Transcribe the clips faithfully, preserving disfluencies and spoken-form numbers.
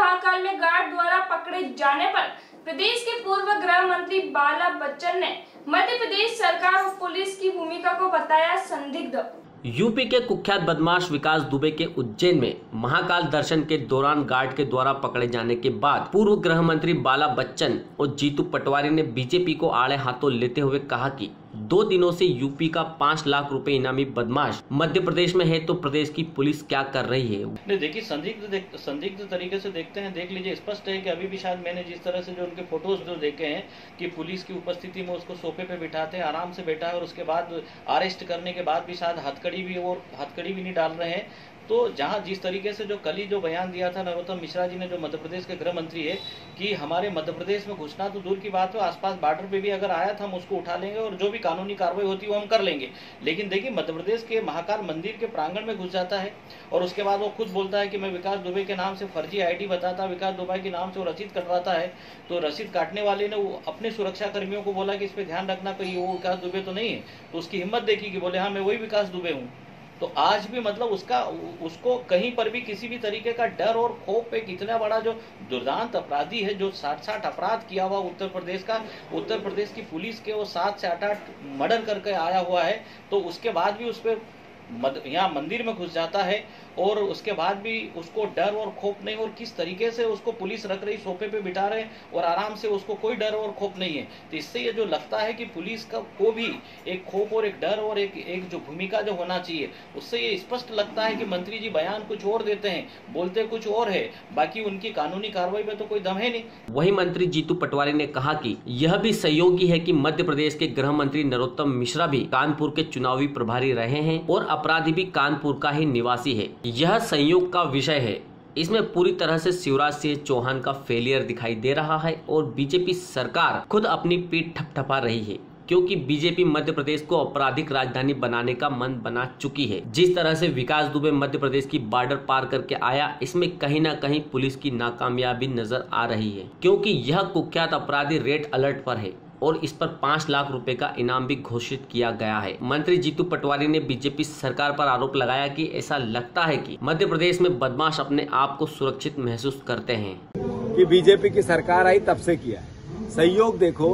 महाकाल में गार्ड द्वारा पकड़े जाने पर प्रदेश के पूर्व गृह मंत्री बाला बच्चन ने मध्य प्रदेश सरकार और पुलिस की भूमिका को बताया संदिग्ध। यूपी के कुख्यात बदमाश विकास दुबे के उज्जैन में महाकाल दर्शन के दौरान गार्ड के द्वारा पकड़े जाने के बाद पूर्व गृह मंत्री बाला बच्चन और जीतू पटवारी ने बीजेपी को आड़े हाथों लेते हुए कहा कि दो दिनों से यूपी का पाँच लाख रुपए इनामी बदमाश मध्य प्रदेश में है तो प्रदेश की पुलिस क्या कर रही है। देखिए संदिग्ध संदिग्ध तरीके से देखते हैं, देख लीजिए, स्पष्ट है कि अभी भी शायद मैंने जिस तरह से जो उनके फोटोज जो देखे हैं कि पुलिस की उपस्थिति में उसको सोफे पे बिठाते हैं, आराम से बैठा है और उसके बाद अरेस्ट करने के बाद भी शायद हथकड़ी भी और हथकड़ी भी नहीं डाल रहे हैं। तो जहां जिस तरीके से जो कल ही जो बयान दिया था नरोत्तम मिश्रा जी ने, जो मध्य प्रदेश के गृह मंत्री है, कि हमारे मध्य प्रदेश में घुसना तो दूर की बात है, आसपास बॉर्डर पे भी अगर आया था हम उसको उठा लेंगे और जो भी कानूनी कार्रवाई होती है वो हम कर लेंगे। लेकिन देखिए मध्य प्रदेश के महाकाल मंदिर के प्रांगण में घुस जाता है और उसके बाद वो खुद बोलता है कि मैं विकास दुबे के नाम से फर्जी आई डी बताता, विकास दुबे के नाम से वो रसीद कटवाता है। तो रसीद काटने वाले ने वो अपने सुरक्षा कर्मियों को बोला कि इस पर ध्यान रखना कहीं वो विकास दुबे तो नहीं है। तो उसकी हिम्मत देखी कि बोले हाँ मैं वही विकास दुबे हूँ। तो आज भी मतलब उसका उसको कहीं पर भी किसी भी तरीके का डर और खौफ एक इतना बड़ा जो दुर्दांत अपराधी है, जो साठ साठ अपराध किया हुआ उत्तर प्रदेश का, उत्तर प्रदेश की पुलिस के वो सात से आठ आठ मर्डर करके आया हुआ है, तो उसके बाद भी उस पर यहाँ मंदिर में घुस जाता है और उसके बाद भी उसको डर और खौफ नहीं। और किस तरीके से उसको पुलिस रख रही, सोफे पे बिठा रहे और आराम से, उसको कोई डर और खौफ नहीं है। तो इससे ये जो लगता है कि पुलिस का को भी एक खौफ और एक डर और एक एक जो भूमिका जो होना चाहिए, उससे ये स्पष्ट लगता है कि मंत्री जी बयान कुछ और देते हैं, बोलते कुछ और है, बाकी उनकी कानूनी कार्रवाई में तो कोई दम है नहीं। वही मंत्री जीतू पटवारी ने कहा कि यह भी सहयोगी है कि मध्य प्रदेश के गृह मंत्री नरोत्तम मिश्रा भी कानपुर के चुनावी प्रभारी रहे हैं और अपराधी भी कानपुर का ही निवासी है। यह संयोग का विषय है। इसमें पूरी तरह से शिवराज सिंह चौहान का फेलियर दिखाई दे रहा है और बीजेपी सरकार खुद अपनी पीठ थपथपा रही है, क्योंकि बीजेपी मध्य प्रदेश को आपराधिक राजधानी बनाने का मन बना चुकी है। जिस तरह से विकास दुबे मध्य प्रदेश की बॉर्डर पार करके आया, इसमें कहीं ना कहीं पुलिस की नाकामयाबी नजर आ रही है, क्योंकि यह कुख्यात अपराधी रेड अलर्ट पर है और इस पर पाँच लाख रुपए का इनाम भी घोषित किया गया है। मंत्री जीतू पटवारी ने बीजेपी सरकार पर आरोप लगाया कि ऐसा लगता है कि मध्य प्रदेश में बदमाश अपने आप को सुरक्षित महसूस करते हैं। कि बीजेपी की सरकार आई तब से किया है। सहयोग देखो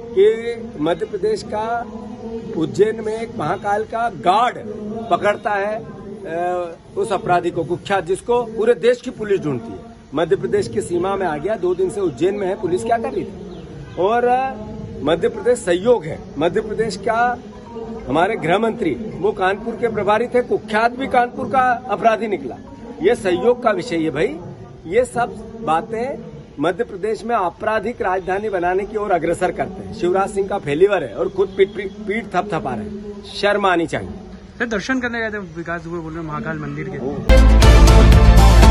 कि मध्य प्रदेश का उज्जैन में एक महाकाल का गार्ड पकड़ता है उस अपराधी को, कुख्यात, जिसको पूरे देश की पुलिस ढूंढती है। मध्य प्रदेश की सीमा में आ गया, दो दिन से उज्जैन में है, पुलिस क्या कर रही थी। और मध्य प्रदेश सहयोग है। मध्य प्रदेश का हमारे गृह मंत्री वो कानपुर के प्रभारी थे, कुख्यात भी कानपुर का अपराधी निकला। ये सहयोग का विषय है भाई। ये सब बातें मध्य प्रदेश में आपराधिक राजधानी बनाने की ओर अग्रसर करते हैं। शिवराज सिंह का फेलिवर है और खुद पीठ पीठ थपथपा रहे हैं। शर्म आनी चाहिए। दर्शन करने गए थे विकास दुबे बोल रहे महाकाल मंदिर के।